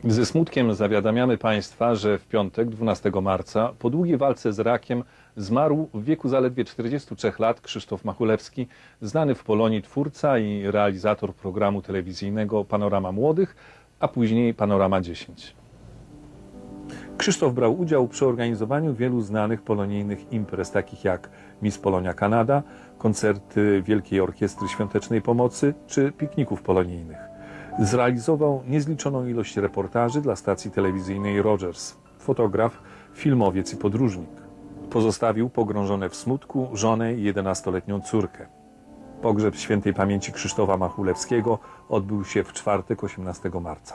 Ze smutkiem zawiadamiamy Państwa, że w piątek, 12 marca, po długiej walce z rakiem zmarł w wieku zaledwie 43 lat Krzysztof Machulewski, znany w Polonii twórca i realizator programu telewizyjnego Panorama Młodych, a później Panorama 10. Krzysztof brał udział przy organizowaniu wielu znanych polonijnych imprez, takich jak Miss Polonia Kanada, koncerty Wielkiej Orkiestry Świątecznej Pomocy czy pikników polonijnych. Zrealizował niezliczoną ilość reportaży dla stacji telewizyjnej Rogers. Fotograf, filmowiec i podróżnik. Pozostawił pogrążone w smutku żonę i 11-letnią córkę. Pogrzeb świętej pamięci Krzysztofa Machulewskiego odbył się w czwartek, 18 marca.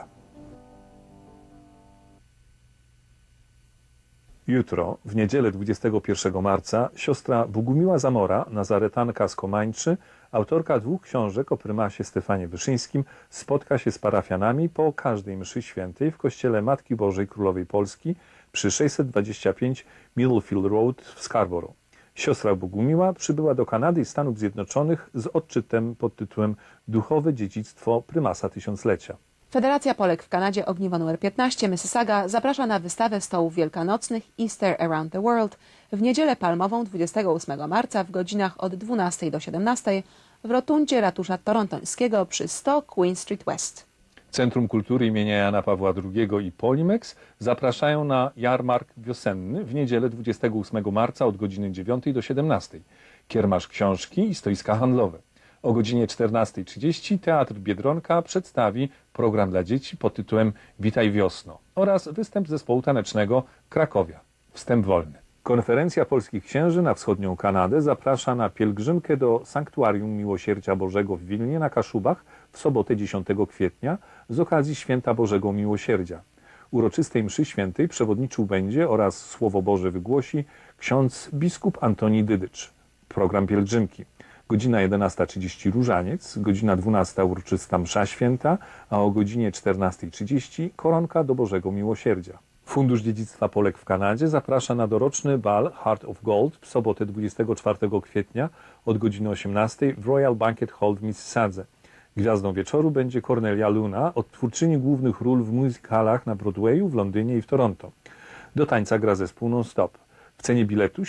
Jutro, w niedzielę 21 marca, siostra Bogumiła Zamora, nazaretanka z Komańczy, autorka 2 książek o prymasie Stefanie Wyszyńskim, spotka się z parafianami po każdej mszy świętej w kościele Matki Bożej Królowej Polski przy 625 Middlefield Road w Scarborough. Siostra Bogumiła przybyła do Kanady i Stanów Zjednoczonych z odczytem pod tytułem Duchowe dziedzictwo prymasa tysiąclecia. Federacja Polek w Kanadzie Ogniwo nr 15 Mississauga zaprasza na wystawę stołów wielkanocnych Easter Around the World w niedzielę palmową 28 marca w godzinach od 12 do 17 w rotundzie ratusza torontońskiego przy 100 Queen Street West. Centrum Kultury imienia Jana Pawła II i Polimex zapraszają na jarmark wiosenny w niedzielę 28 marca od godziny 9 do 17. Kiermasz książki i stoiska handlowe. O godzinie 14:30 Teatr Biedronka przedstawi program dla dzieci pod tytułem Witaj wiosno oraz występ zespołu tanecznego Krakowia. Wstęp wolny. Konferencja Polskich Księży na wschodnią Kanadę zaprasza na pielgrzymkę do Sanktuarium Miłosierdzia Bożego w Wilnie na Kaszubach w sobotę 10 kwietnia z okazji Święta Bożego Miłosierdzia. Uroczystej mszy świętej przewodniczył będzie oraz Słowo Boże wygłosi ksiądz biskup Antoni Dydycz. Program pielgrzymki. Godzina 11:30 różaniec, godzina 12 uroczysta msza święta, a o godzinie 14:30 koronka do Bożego Miłosierdzia. Fundusz Dziedzictwa Polek w Kanadzie zaprasza na doroczny bal Heart of Gold w sobotę 24 kwietnia od godziny 18 w Royal Banquet Hall w Mississadze. Gwiazdą wieczoru będzie Cornelia Luna, odtwórczyni głównych ról w musicalach na Broadwayu w Londynie i w Toronto. Do tańca gra zespół Non-Stop. W cenie biletu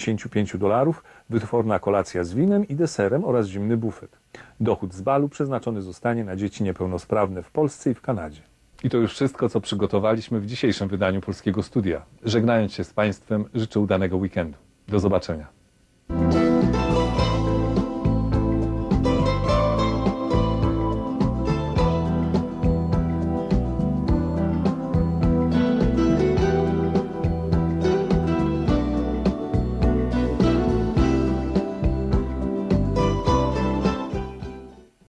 $75 wytworna kolacja z winem i deserem oraz zimny bufet. Dochód z balu przeznaczony zostanie na dzieci niepełnosprawne w Polsce i w Kanadzie. I to już wszystko, co przygotowaliśmy w dzisiejszym wydaniu Polskiego Studia. Żegnając się z Państwem, życzę udanego weekendu. Do zobaczenia.